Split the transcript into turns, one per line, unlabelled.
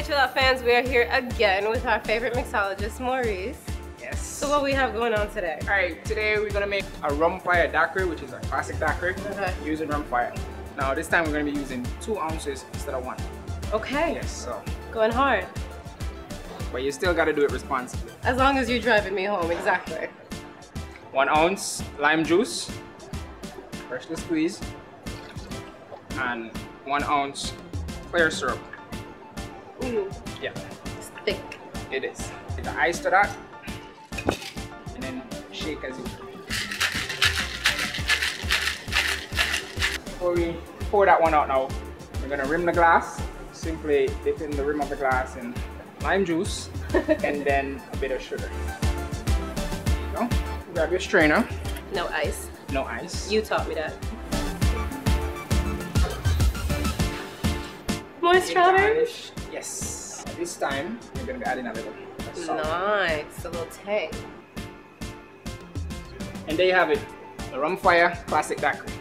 Hey Chill Out fans, we are here again with our favorite mixologist, Maurice.
Yes.
So what we have going on today?
Alright, today we're gonna make a RumFire daiquiri, which is a classic daiquiri, using RumFire. Now this time we're gonna be using 2 ounces instead of 1.
Okay.
Yes, so.
Going hard.
But you still gotta do it responsibly.
As long as you're driving me home, exactly.
1 ounce lime juice, freshly squeezed, and 1 ounce clear syrup.
Ooh.
Yeah.
It's thick.
It is. Add the ice to that, and then shake as usual. Before we pour that one out now, we're gonna rim the glass. Simply dip in the rim of the glass in lime juice and then a bit of sugar. There you go. Grab your strainer.
No ice.
No ice.
You taught me that. More strawberries?
Yes. This time, we're going to be adding a little salt.
Nice. A little tang.
And there you have it. The RumFire Classic Daiquiri.